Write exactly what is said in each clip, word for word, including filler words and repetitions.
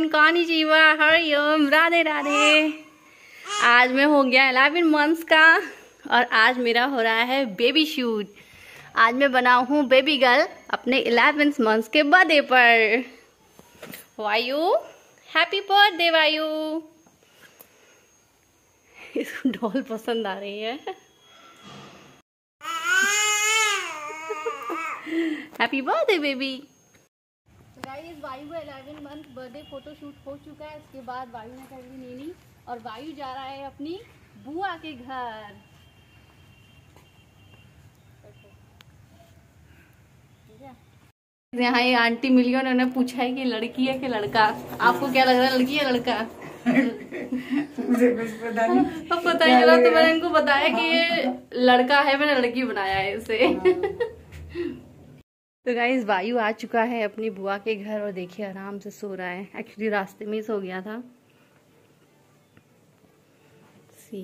Everyone, कॉनिचिवा, हरिओम, राधे राधे। आज मैं हो गया इलेवन मंथ्स का और आज मेरा हो रहा है बेबी शूट। आज मैं बना हूँ बेबी गर्ल अपने इलेवन मंथ्स के बर्थडे पर। वायु, हैप्पी बर्थडे वायु। इसको डॉल पसंद आ रही है। Happy birthday baby. Guys, Vayu का eleven month birthday photo shoot हो चुका है। उसके बाद वायु ने कर ली नीनी और वायु जा रहा है अपनी बुआ के घर। यहाँ ये आंटी मिली, उन्होंने पूछा है कि लड़की है कि लड़का। आपको क्या लग रहा है, लड़की है लड़का? मुझे कुछ पता नहीं। अब पता ही चला तो मैंने इनको बताया कि ये लड़का है, मैंने लड़की बनाया है इसे। तो गाइस, वायु आ चुका है अपनी बुआ के घर और देखिए आराम से सो रहा है। एक्चुअली रास्ते में ही सो गया था। सी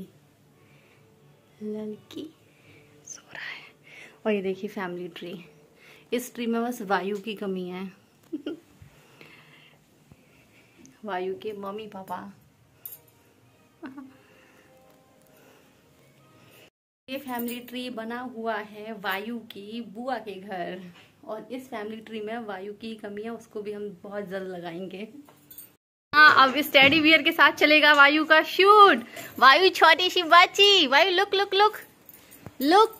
लड़की सो रहा है। और ये देखिए फैमिली ट्री। इस ट्री में बस वायु की कमी है। वायु के मम्मी पापा। ये फैमिली ट्री बना हुआ है वायु की बुआ के घर और इस फैमिली ट्री में वायु की कमी है, उसको भी हम बहुत जल्द लगाएंगे। हाँ, अब इस टेडी बियर के साथ चलेगा वायु का शूट। वायु छोटी सी बच्ची। वायु लुक लुक लुक लुक।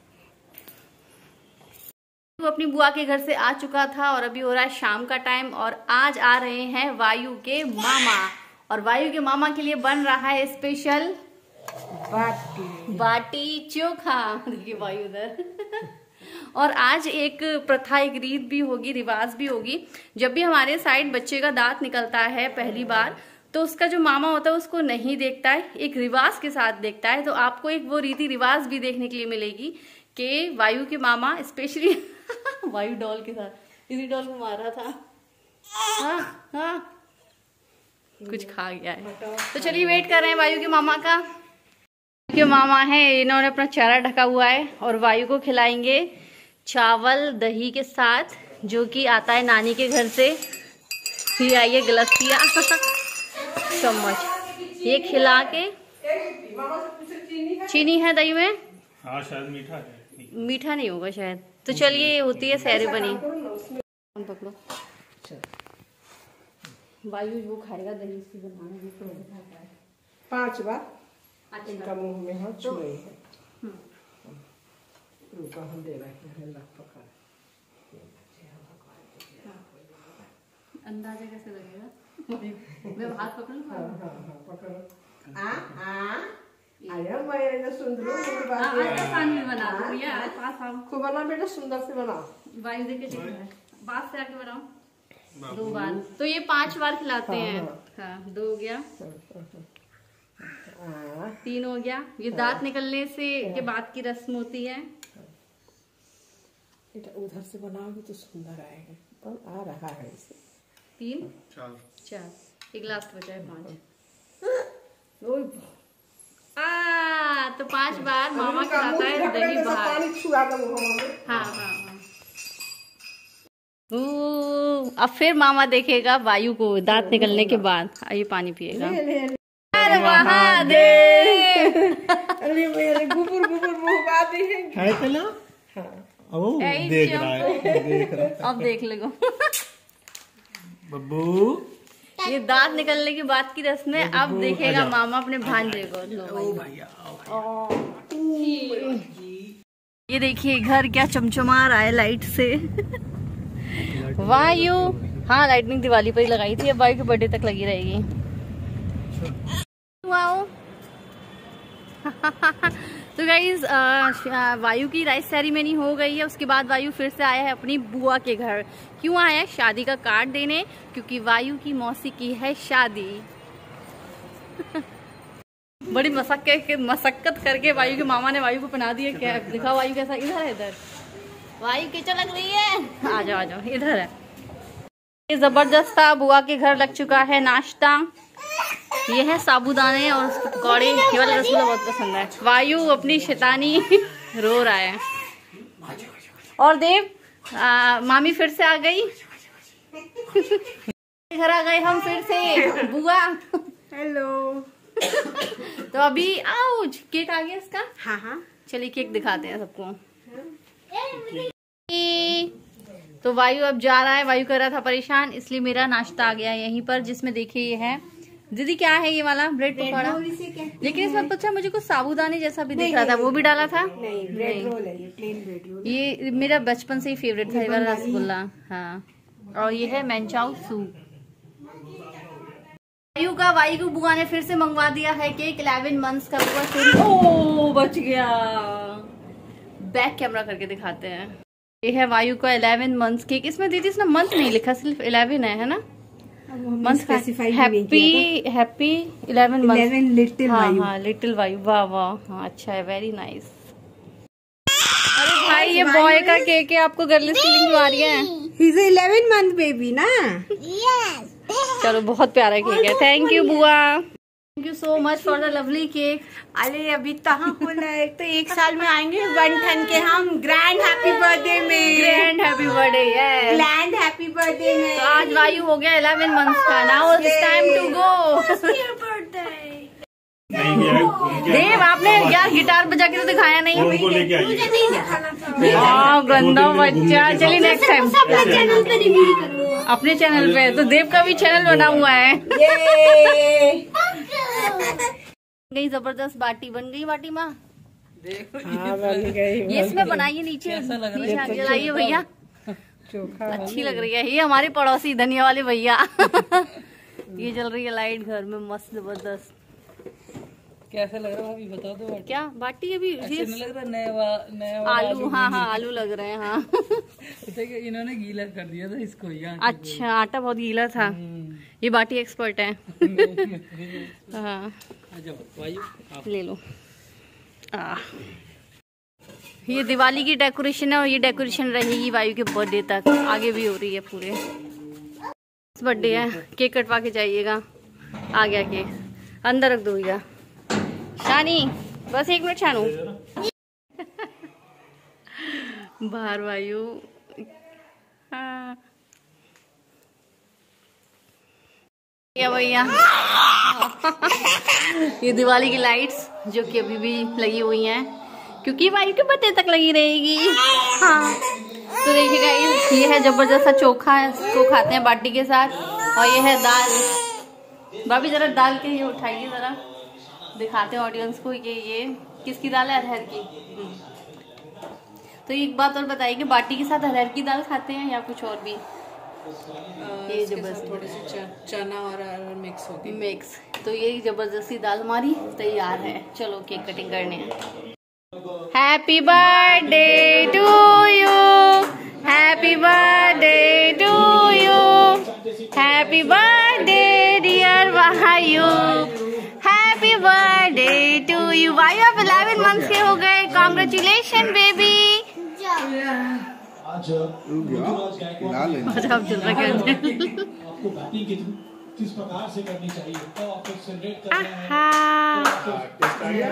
वो अपनी बुआ के घर से आ चुका था और अभी हो रहा है शाम का टाइम और आज आ रहे हैं वायु के मामा। और वायु के मामा के लिए बन रहा है स्पेशल बाटी बाटी चोखा। देखिए वायु उधर। और आज एक प्रथा, एक रीत भी होगी, रिवाज भी होगी। जब भी हमारे साइड बच्चे का दांत निकलता है पहली बार, तो उसका जो मामा होता है उसको नहीं देखता है, एक रिवाज के साथ देखता है। तो आपको एक वो रीति रिवाज भी देखने के लिए मिलेगी कि वायु के मामा स्पेशली वायु डॉल के साथ, इसी डॉल को मारा था। हाँ हाँ, कुछ खा गया है। तो चलिए वेट कर रहे हैं वायु के मामा का। के मामा है, इन्होंने अपना चेहरा ढका हुआ है और वायु को खिलाएंगे चावल दही के साथ, जो कि आता है नानी के घर से। ये आइए गलतिया चम्मच ये खिला के। चीनी है दही में? हाँ शायद मीठा है। मीठा नहीं होगा शायद। तो चलिए, होती है सैरी बनी। पकड़ो। वायु वो खाएगा दही उसकी बनाना। पांच बार इनका मुंह में हाथ छुए है। रुका हम दे रहे हैं। पकड़। अंदाजा कैसे लगेगा? मैं हाथ पकड़ लूं? हाँ हाँ हाँ पकड़ो। आ आ अरे मैं सुंदर आसान में बना दो भैया। पास आओ। खूब बना बेटा, सुंदर से बनाओ। वायु देखे चल रहा है। बात से आके बनाओ। दो बार तो ये पांच बार खिलाते हैं। हाँ, दो हो गया, तीन हो गया। ये दांत निकलने से के बाद की रस्म होती है। उधर से बनाओगे तो सुंदर आएगा। तो आ रहा है इसे। तीन चार चार एक लास्ट बचा है पांच। आ तो पांच बार मामा खिलाता है दही बाहर। हाँ हाँ हाँ। ओ, अब फिर मामा देखेगा वायु को दांत निकलने के बाद। आइए पानी पिएगा। अरे महादेव। अरे मेरे गुबुर गुबुर मुंह बात है। है चला। हाँ। ओ, देख रहा है, देख रहा है। अब देख लो बब्बू। ये दांत निकलने के बाद की रस्म है। अब देखेगा मामा अपने भांजे को। लो भैया। ये देखिए घर क्या चमचमा रहा है लाइट से। वायु, हाँ लाइटनिंग दिवाली पर ही लगाई थी, अब वायु के बर्थडे तक लगी रहेगी। वाओ। तो गाइज, वायु की राइस सेरेमनी हो गई है। उसके बाद वायु फिर से आया है अपनी बुआ के घर। क्यों आया है? शादी का कार्ड देने, क्योंकि वायु की मौसी की है शादी। बड़ी मशक्कत मशक्कत करके वायु के मामा ने वायु को पहना दिया कैप। दिखा वायु कैसा। इधर है, इधर वायु कैसा लग रही है? आ जाओ आ जाओ, इधर है। ये जबरदस्त था। बुआ के घर लग चुका है नाश्ता। ये है साबूदाने और पकौड़े। ये वाला रसगुल्ला बहुत पसंद है। वायु अपनी शैतानी रो रहा है। और देव, आ, मामी फिर से आ गई। घर आ गए हम फिर से बुआ। हेलो। तो अभी आउच केक आ गया इसका। हाँ हाँ चलिए केक दिखाते हैं सबको। तो वायु अब जा रहा है, वायु कर रहा था परेशान, इसलिए मेरा नाश्ता आ गया यहीं पर, जिसमें देखिए ये है। दीदी क्या है ये वाला ब्रेड पकौड़ा, लेकिन इसमें पता मुझे कुछ साबूदानी जैसा भी दिख रहा था, वो भी डाला था। नहीं ब्रेड रोल है ये, प्लेन ब्रेड रोल। ये मेरा बचपन से ही फेवरेट था ये वाला रसगुल्ला। हाँ, और ये है मैंचाओ सूप। वायु का वायु को बुआ ने फिर से मंगवा दिया है केक, इलेवन मंथ्स का हुआ फिर। ओ बच गया। बैक कैमरा करके दिखाते हैं। ये है वायु का इलेवन मंथ्स केक। इसमें दीदी इसने मंथ नहीं लिखा, सिर्फ इलेवन है, है ना? Month happy happy eleven month little Vayu. हाँ लिटिल वायु, वाह वाह, हाँ अच्छा है, वेरी नाइस। अरे भाई ये बॉय का केक है, आपको गर्लिश फीलिंग आ रही है? He is eleven month baby ना। चलो बहुत प्यारा केक है, थैंक यू बुआ, thank you so much for the lovely cake. अरे अभी कहाँ होना है, तो एक साल में आएंगे वन ठन के हम ग्रैंड हैप्पी बर्थडे में। Grand happy birthday, grand happy birthday में। तो आज वायु हो गया इलेवन मंथ्स का, now it's time to go. Dev आपने यार गिटार बजा के तो दिखाया नहीं। उनको लेके आइए। हाँ गंदा बच्चा। चलिए नेक्स्ट टाइम अपने चैनल पे, तो देव का भी चैनल बना हुआ है। गई जबरदस्त बाटी, बन गई बाटी माँ। ये इसमें बनाइए, नीचे नीचे जलाइए भैया, अच्छी लग रही है। ये हमारे पड़ोसी धनिया वाले भैया। ये जल रही है लाइट घर में, मस्त जबरदस्त। कैसा लग रहा है अभी बता दो। क्या बाटी अभी अच्छे नहीं लग रहा? नया वा, नया आलू, हाँ हाँ आलू लग रहे हैं। हाँ इन्होंने गीला कर दिया था इसको यहाँ। अच्छा आटा बहुत गीला था। ये बाटी एक्सपर्ट है। हाँ ले लो। आ, ये दिवाली की डेकोरेशन है, और ये डेकोरेशन रहेगी वायु के बर्थडे तक, आगे भी हो रही है पूरे। बर्थडे है, केक कटवा के जाइएगा। आ गया केक, अंदर रख दो भैया। शानी बस एक मिनट शानू। बाहर वायु। हाँ भैया ये दिवाली की लाइट्स जो कि अभी भी लगी हुई हैं, क्योंकि वायु के बर्थडे तक लगी रहेगी। हाँ तो देखिएगा, ये है जबरदस्त सा चोखा, इसको खाते हैं बाटी के साथ। और ये है दाल। भाभी जरा दाल के ये उठाइए, जरा दिखाते हैं ऑडियंस को कि ये किसकी दाल है, अरहर की। तो एक बात और बताइए कि बाटी के साथ अरहर की दाल खाते हैं या कुछ और भी? ये जबरदस्त थोड़ी सी चना और अरहर मिक्स होगी, मिक्स। तो ये जबरदस्ती दाल हमारी तैयार है। चलो केक कटिंग करने हैं। Happy birthday to you, happy birthday to you, happy birthday dear Vayu, happy birthday to you. Vayu आप इलेवन मंथ्स के हो गए, कॉन्ग्रेचुलेशन बेबी। किस प्रकार से करनी चाहिए, तो आपको सेलिब्रेट करना है।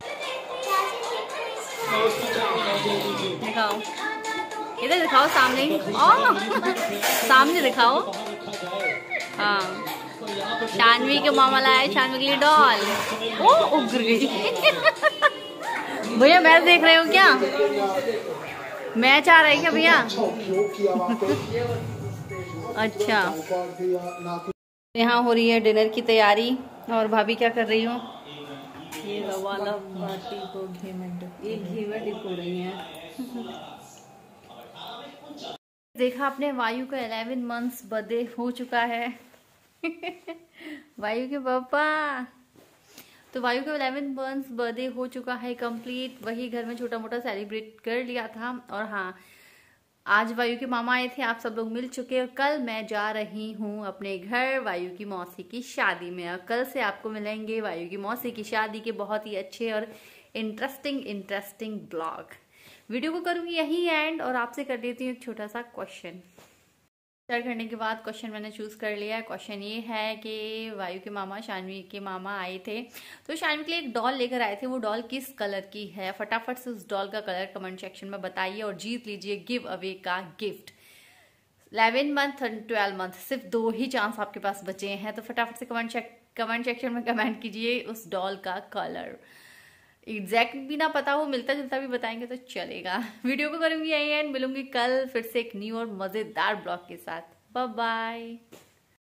दिखाओ इधर, दिखाओ सामने। ओ सामने दिखाओ। हाँ शानवी के मामा लाए शानवी के लिए डॉल। ओ उग गई। भैया मैच देख रहे हो क्या? मैच आ रहा है क्या भैया? अच्छा, यहाँ हो रही है डिनर की तैयारी। और भाभी क्या कर रही हो? ये वाला बाटी को घी में ये घी में डिप हो रही है। देखा आपने, वायु का इलेवन मंथ्स बर्थडे हो चुका है। वायु के पापा, तो वायु का इलेवन मंथ्स बर्थडे हो चुका है कंप्लीट। वही घर में छोटा मोटा सेलिब्रेट कर लिया था। और हाँ, आज वायु के मामा आए थे, आप सब लोग मिल चुके। और कल मैं जा रही हूँ अपने घर वायु की मौसी की शादी में। और कल से आपको मिलेंगे वायु की मौसी की शादी के बहुत ही अच्छे और इंटरेस्टिंग इंटरेस्टिंग ब्लॉग। वीडियो को करूँगी यही एंड, और आपसे कर लेती हूँ एक छोटा सा क्वेश्चन। स्टार्ट करने के बाद क्वेश्चन मैंने चूज कर लिया। क्वेश्चन ये है कि वायु के मामा शानवी के मामा आए थे, तो शानवी के लिए एक डॉल लेकर आए थे। वो डॉल किस कलर की है? फटाफट से उस डॉल का कलर कमेंट सेक्शन में बताइए और जीत लीजिए गिव अवे का गिफ्ट। इलेवन मंथ और ट्वेल्व मंथ, सिर्फ दो ही चांस आपके पास बचे हैं। तो फटाफट से कमेंट कमेंट सेक्शन में कमेंट कीजिए उस डॉल का कलर। एग्जैक्ट भी ना पता हो, मिलता जुलता भी बताएंगे तो चलेगा। वीडियो को करूंगी यही एंड, मिलूंगी कल फिर से एक न्यू और मजेदार ब्लॉग के साथ। Bye bye.